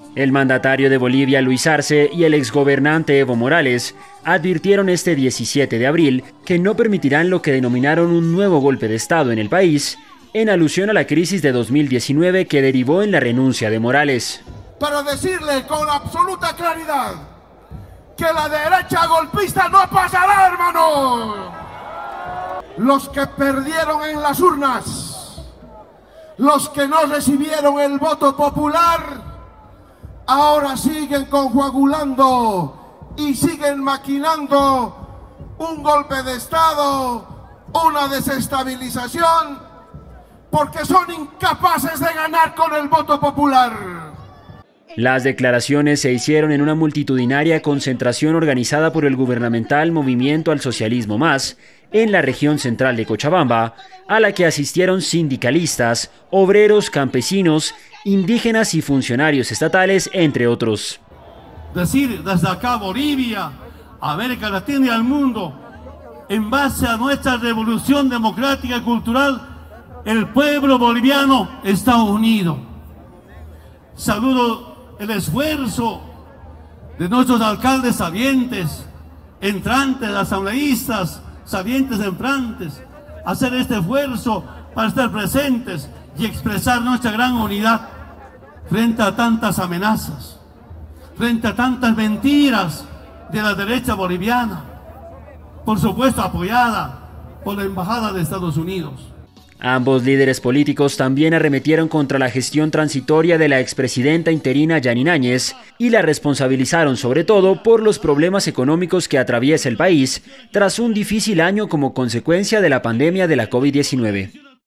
El mandatario de Bolivia, Luis Arce, y el exgobernante Evo Morales advirtieron este 17 de abril que no permitirán lo que denominaron un nuevo golpe de Estado en el país, en alusión a la crisis de 2019 que derivó en la renuncia de Morales. Para decirle con absoluta claridad que la derecha golpista no pasará, hermano. Los que perdieron en las urnas, los que no recibieron el voto popular, ahora siguen confabulando y siguen maquinando un golpe de Estado, una desestabilización, porque son incapaces de ganar con el voto popular. Las declaraciones se hicieron en una multitudinaria concentración organizada por el gubernamental Movimiento al Socialismo Más, en la región central de Cochabamba, a la que asistieron sindicalistas, obreros, campesinos, indígenas y funcionarios estatales, entre otros. Decir desde acá Bolivia, América Latina y al mundo, en base a nuestra revolución democrática y cultural, el pueblo boliviano está unido. Saludo el esfuerzo de nuestros alcaldes salientes, entrantes, asambleístas, salientes, entrantes, hacer este esfuerzo para estar presentes y expresar nuestra gran unidad frente a tantas amenazas, frente a tantas mentiras de la derecha boliviana, por supuesto apoyada por la Embajada de Estados Unidos. Ambos líderes políticos también arremetieron contra la gestión transitoria de la expresidenta interina Yanine Áñez y la responsabilizaron sobre todo por los problemas económicos que atraviesa el país tras un difícil año como consecuencia de la pandemia de la COVID-19.